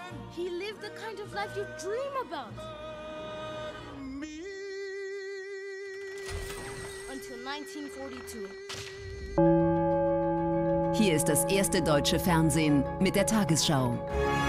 He lived the kind of life you dream about. Until 1942. Hier ist das erste deutsche Fernsehen mit der Tagesschau.